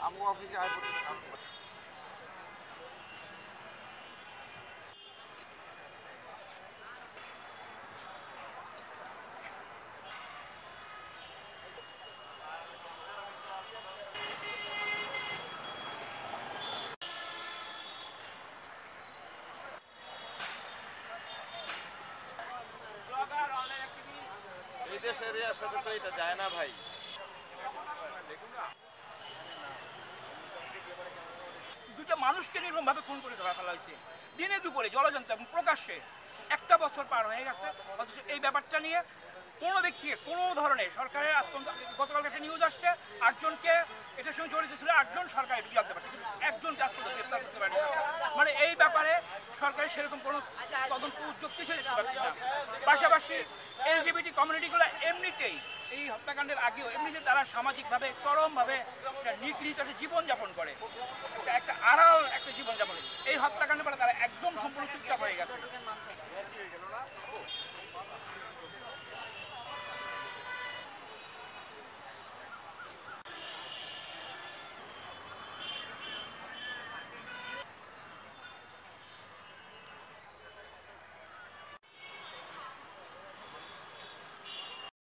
আমগো অফিসে আয় পড়ছে কাম এই দেশের এরিয়ার সাথে তো এটা যায় না ভাই। দুটো মানুষকে নির্মমভাবে খুন করে ধরা ফেলা হয়েছে দিনে দুপুরে জলজন্ত এবং প্রকাশ্যে। একটা বছর পার হয়ে গেছে, অথচ এই ব্যাপারটা নিয়ে কোনো ব্যক্তিকে কোনো ধরনের সরকারের গতকাল একটা নিউজ আসছে 8 জনকে এটার সঙ্গে জড়িত ছিল, 8 জন সরকার এটা জানতে পারছে, কিন্তু একজনকে আজ পর্যন্ত গ্রেপ্তার করতে পারেনি। মানে এই ব্যাপারে সরকারের সেরকম কোনো তদন্ত উদ্যোগ কিছু দেখতে পাচ্ছি না। পাশাপাশি এলজিবিটি কমিউনিটিগুলো এমনিতেই এই হত্যাকাণ্ডের আগেও এমনিতে তারা সামাজিকভাবে চরমভাবে নিগৃহীত একটা জীবনযাপন করে, একটা আড়াল একটা জীবনযাপন। এই হত্যাকাণ্ডের পরে তারা একদম সম্পূর্ণ চুপচাপ হয়ে গেছে।